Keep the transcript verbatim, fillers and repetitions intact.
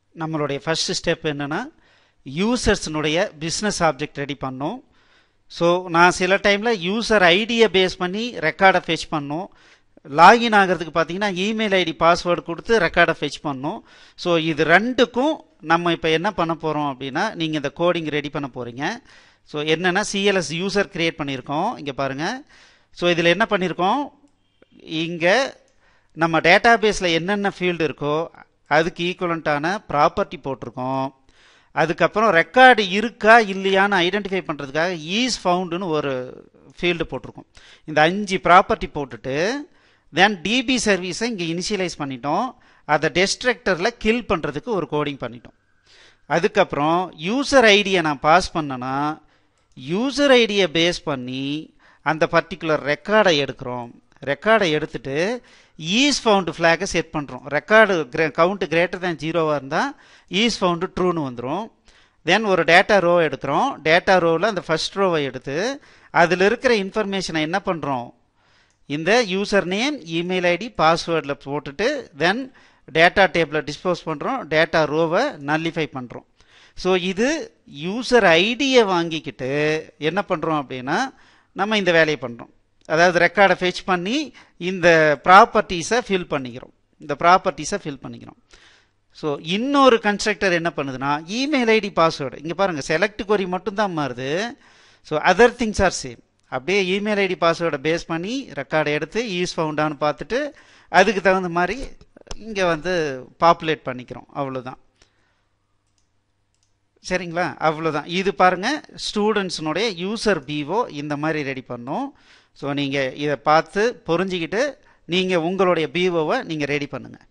நம்மளுடைய first step என்னென்னா யூசர்ஸ்னுடைய பிஸ்னஸ் ஆப்ஜெக்ட் ரெடி பண்ணோம். ஸோ நான் சில டைமில் யூசர் ஐடியை பேஸ் பண்ணி ரெக்கார்டை ஃபெச் பண்ணோம். லாகின் ஆகிறதுக்கு பார்த்தீங்கன்னா இமெயில் ஐடி பாஸ்வேர்டு கொடுத்து ரெக்கார்டை ஃபெச் பண்ணோம். ஸோ இது ரெண்டுக்கும் நம்ம இப்போ என்ன பண்ண போகிறோம் அப்படின்னா, நீங்கள் இந்த கோடிங் ரெடி பண்ண போகிறீங்க. ஸோ என்னென்னா சிஎல்எஸ் யூசர் க்ரியேட் பண்ணியிருக்கோம். இங்கே பாருங்கள். ஸோ இதில் என்ன பண்ணியிருக்கோம், இங்கே நம்ம டேட்டா பேஸில் என்னென்ன ஃபீல்டு இருக்கோ அதுக்கு ஈக்குவலண்ட்டான ப்ராப்பர்ட்டி போட்டிருக்கோம். அதுக்கப்புறம் ரெக்கார்டு இருக்கா இல்லையான்னு ஐடென்டிஃபை பண்ணுறதுக்காக ஈஸ் ஃபவுண்டுன்னு ஒரு ஃபீல்டு போட்டிருக்கோம். இந்த அஞ்சு ப்ராப்பர்ட்டி போட்டுட்டு தென் டிபி சர்வீஸை இங்கே இனிஷியலைஸ் பண்ணிட்டோம். அதை டெஸ்ட்ரக்டரில் கில் பண்ணுறதுக்கு ஒரு கோடிங் பண்ணிட்டோம். அதுக்கப்புறம் யூசர் ஐடியை நான் பாஸ் பண்ணேன்னா யூசர் ஐடியை பேஸ் பண்ணி அந்த பர்டிகுலர் ரெக்கார்டை எடுக்கிறோம். ரெக்கார்டை எடுத்துட்டு ஈஸ் ஃபவுண்டு ஃப்ளாகை செட் பண்ணுறோம். ரெக்கார்டு கிரே கவுண்ட் கிரேட்டர் தேன் ஜீரோவாக இருந்தால் ஈஸ் ஃபவுண்டு ட்ரூன்னு வந்துடும். தென் ஒரு டேட்டா ரோ எடுக்கிறோம். டேட்டா ரோவில் அந்த ஃபர்ஸ்ட் ரோவை எடுத்து அதில் இருக்கிற இன்ஃபர்மேஷனை என்ன பண்ணுறோம், இந்த யூசர் நேம் இமெயில் ஐடி பாஸ்வேர்டில் போட்டுட்டு தென் டேட்டா டேபிளை டிஸ்போஸ் பண்ணுறோம். டேட்டா ரோவை நல்லிஃபை பண்ணுறோம். ஸோ இது யூசர் ஐடியை வாங்கிக்கிட்டு என்ன பண்ணுறோம் அப்படின்னா நம்ம இந்த வேலையை பண்ணுறோம். அதாவது ரெக்கார்டை ஃபெச் பண்ணி இந்த ப்ராப்பர்ட்டிஸை ஃபில் பண்ணிக்கிறோம். இந்த ப்ராப்பர்ட்டிஸை ஃபில் பண்ணிக்கிறோம். ஸோ இன்னொரு கன்ஸ்ட்ரக்டர் என்ன பண்ணுதுன்னா இமெயில் ஐடி பாஸ்வேர்டு, இங்கே பாருங்கள் செலக்ட் கொரி மட்டும்தான் மாறுது. So other things are same. அப்படியே இமெயில் ஐடி பாஸ்வேர்டை பேஸ் பண்ணி ரெக்கார்டை எடுத்து ஈஸ் ஃபவுண்டான்னு பார்த்துட்டு அதுக்கு தகுந்த மாதிரி இங்கே வந்து பாப்புலேட் பண்ணிக்கிறோம். அவ்வளோதான். சரிங்களா? அவ்வளோதான். இது பாருங்கள் ஸ்டூடெண்ட்ஸினுடைய யூசர் பிஓ இந்த மாதிரி ரெடி பண்ணோம். ஸோ நீங்கள் இதை பார்த்து புரிஞ்சுக்கிட்டு நீங்கள் உங்களுடைய பிஓவை நீங்கள் ரெடி பண்ணுங்கள்.